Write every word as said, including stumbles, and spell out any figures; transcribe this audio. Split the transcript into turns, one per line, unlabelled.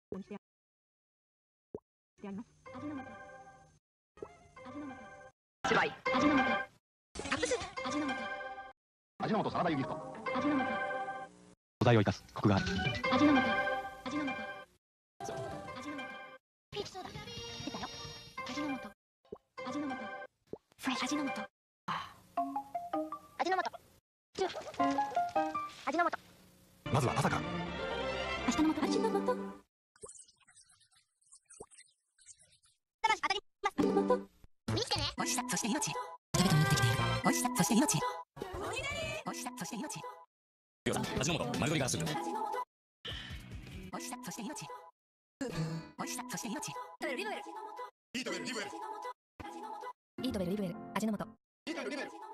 にしてしてあります。味の素。味の素。芝居。味の素。カップスープ。味の素。
味の素サラダ油ギフト。
味の素。
素材を生かすコクがある。
味の素。味の素。味の素。ピーチソーダ。出たよ。味の素。味の素。フレッシュ。味の素。味の素。味の素。
まずは朝から。
明日の素。味の素。当たります。見つけね。美味しさ、そして命。人々にできている。美味しさ、そして命。美味しさ、そして命。
味の素、丸鶏ガラスープ。
美味しさ、そして命。美味しさ、そして命。
イートベルリブエル。
イートベルリブエル。味の素。
イートベルリブエル。